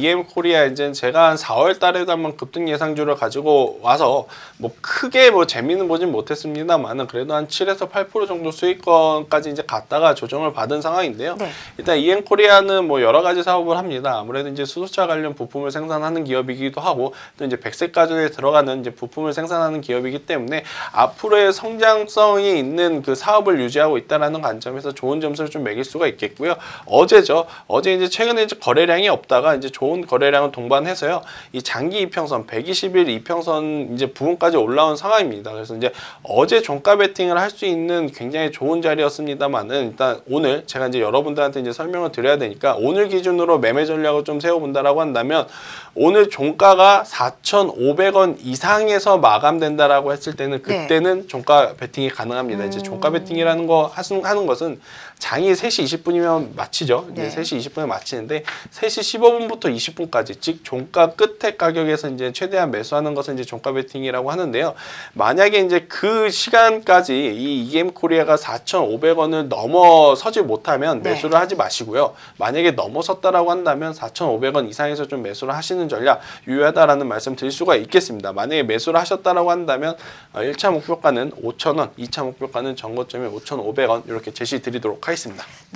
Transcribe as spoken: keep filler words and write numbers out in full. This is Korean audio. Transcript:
이엠 코리아 이제 제가 한 사월 달에도 한번 급등 예상주를 가지고 와서 뭐 크게 뭐 재미는 보진 못했습니다만은 그래도 한 칠에서 팔 퍼센트 정도 수익권까지 이제 갔다가 조정을 받은 상황인데요. 네. 일단 이엠 코리아는 뭐 여러 가지 사업을 합니다. 아무래도 이제 수소차 관련 부품을 생산하는 기업이기도 하고 또 이제 백색 가전에 들어가는 이제 부품을 생산하는 기업이기 때문에 앞으로의 성장성이 있는 그 사업을 유지하고 있다라는 관점에서 좋은 점수를 좀 매길 수가 있겠고요. 어제죠. 어제 이제 최근에 이제 거래량이 없다가 이제 좋은 거래량을 동반해서요. 이 장기 이평선 백이십 일 이평선 이제 부분까지 올라온 상황입니다. 그래서 이제 어제 종가 베팅을 할 수 있는 굉장히 좋은 자리였습니다만은 일단 오늘 제가 이제 여러분들한테 이제 설명을 드려야 되니까 오늘 기준으로 매매 전략을 좀 세워본다라고 한다면 오늘 종가가 사천오백 원 이상에서 마감된다라고 했을 때는 그때는 네. 종가 베팅이 가능합니다. 음... 이제 종가 베팅이라는 거 하는 것은 장이 세 시 이십 분이면 마치죠. 이제 네. 세 시 이십 분에 마치는데 세 시 십오 분부터 이십 분까지 즉 종가 끝에 가격에서 이제 최대한 매수하는 것을 이제 종가 베팅이라고 하는데요. 만약에 이제 그 시간까지 이 이엠 코리아가 사천오백 원을 넘어서지 못하면 네. 매수를 하지 마시고요. 만약에 넘어섰다라고 한다면 사천오백 원 이상에서 좀 매수를 하시는 전략 유효하다라는 말씀 드릴 수가 있겠습니다. 만약에 매수를 하셨다라고 한다면 일 차 목표가는 오천 원, 이 차 목표가는 전고점이 오천오백 원 이렇게 제시 드리도록 하겠습니다.